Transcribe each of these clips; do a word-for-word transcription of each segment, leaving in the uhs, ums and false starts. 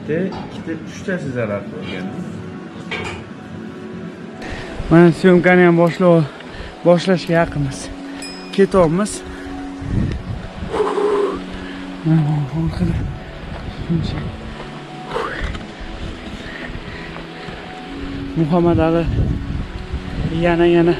bitta, ikkita, uchtasi zarar ko'rgan. Mana syomkani ham boshlab boshlashga yaqinmiz. Ketyapmiz. Muhammad Ali Yana-yana.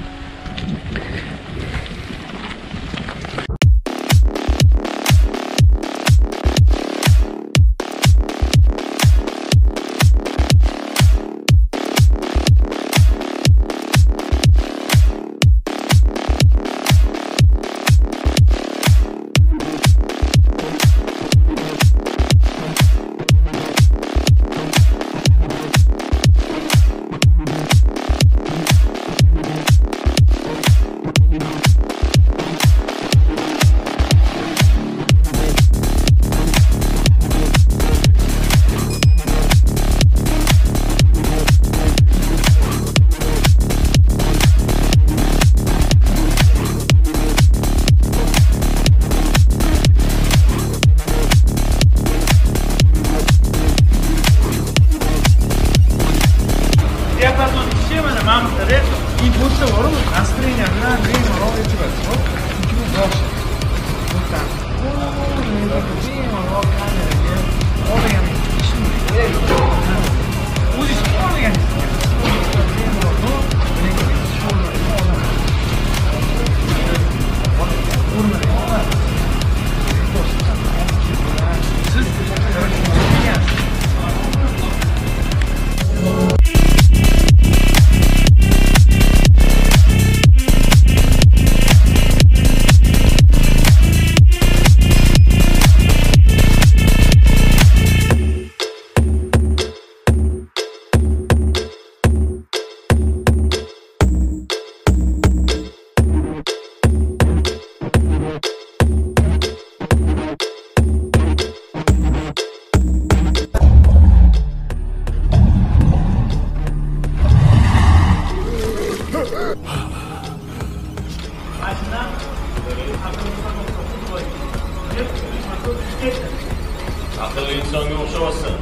Aqlli insonga o'xshamasın.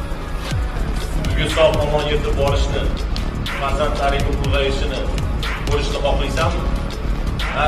Bugun sog' omon yetib borishni, farzandlaring ulg'ayishini ko'rishni xohlaysanmi? Ha?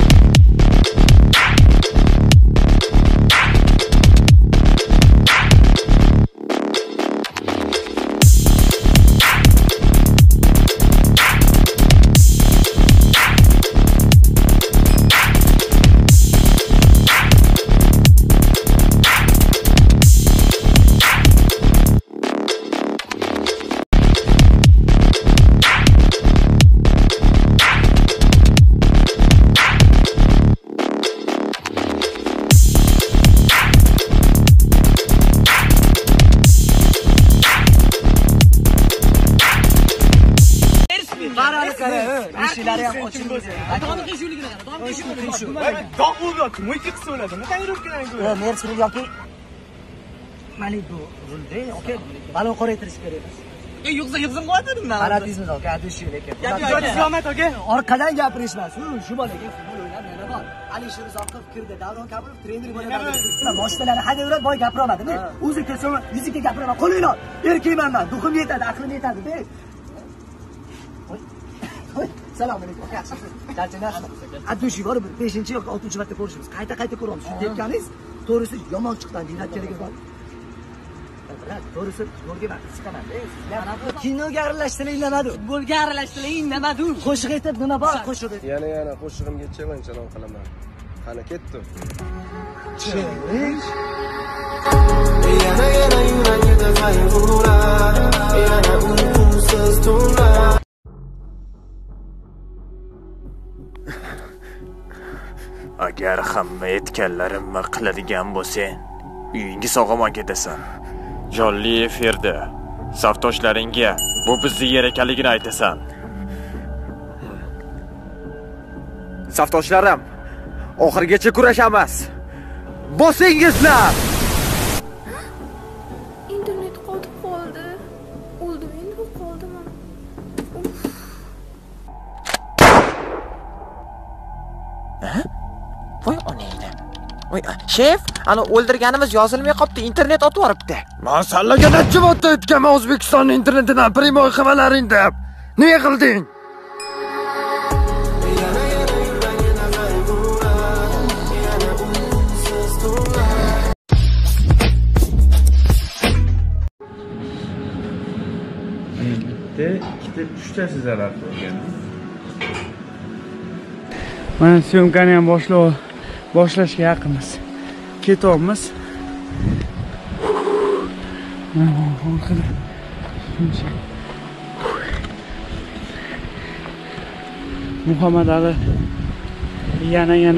Malibu rulde, okey. Balon qoraytirish kerak emas. E, yo'qsa yig'zim qo'ydim men. Qaratizmi, aka, adushi lekin. Islomot aka. Orqadan gapirishmas. Shu bolaga futbol o'ynab yana bor. Alisher Uzoqov kirdi, Davron Kabulov trener bo'ladi. Boshqalarni haydayverib boy gapira olmadimi? O'zi kelsa, yuziga gapiraman. Qo'lingni ol. Erkakman men, duxim yetadi, aqlim yetadi, de. Salom alaykum, aka. Charchanasiz. Adushi bor, beshinchi yoki oltinchi marta ko'rishimiz. Qayta-qayta ko'ramiz. Shuni aytganingiz, to'g'risi yomon chiqdi, dinat keragi bor. To'g'risi futbolga vaqt chiqaman-da. Sizlar kinoga aralashtiring demadi. Futbolga aralashtiring demadi. Qo'shiq aytib nima bor qo'shiqda? Yana-yana qo'shig'imga chalon chalon qilaman. Qani ketdi. Chelish. Yana-yana yuragida qayg'ular, yana uyqusiz tunlar. Agar hamma aytganlarimni qiladigan bo'lsang, uyingga sog'omon ketasan. Jonli efirda safdoshlaringga bu bizni yer ekanligini aytasan. Safdoshlarim, oxirgacha kurashamiz. Bosingizlar. Internet qotib qoldi. O'ldim endi, qoldim. Ha? Voy onangni. Voy, shef, ana o'ldirganimiz yozilmay qopti, internet otib yoribdi. Masallaga necha marta aytganman O'zbekistonning internetidan primoy xabarlaring deb. Nima qilding? Bitta, ikkita, uchtasi zarar ko'rgan. Mana syomkani ham boshlab boshlashga yaqinmiz. Ketyapmiz. Muhammad Ali Yana-yana.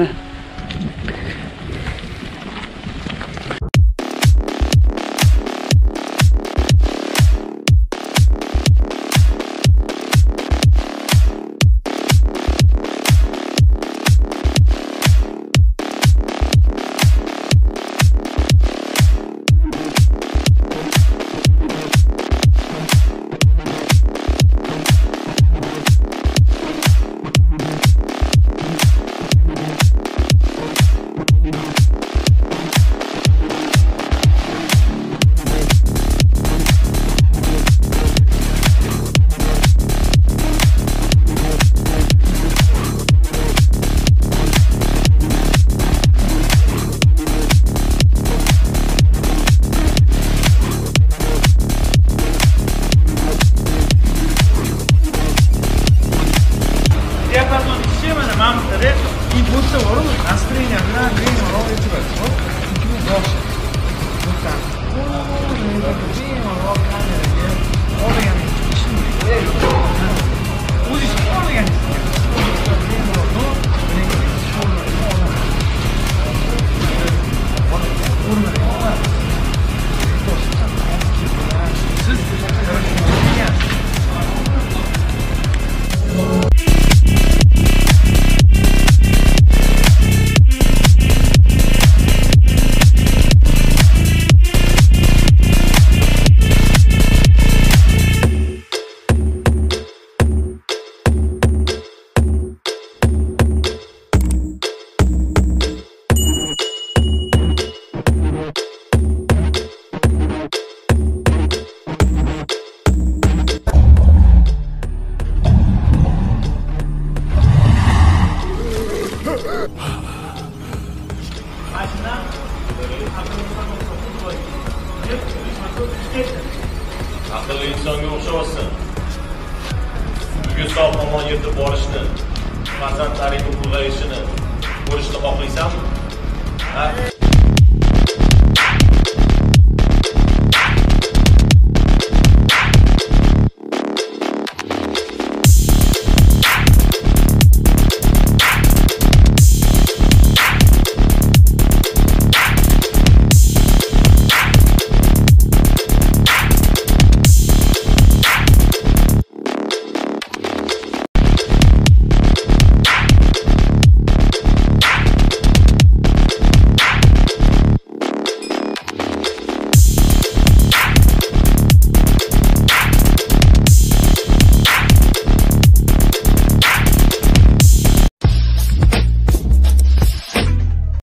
Aqlli insonga o'xshasin. Bugun sog' omon yetib borishni, farzandlaring ulg'ayishini ko'rishni xohlaysanmi? Ha?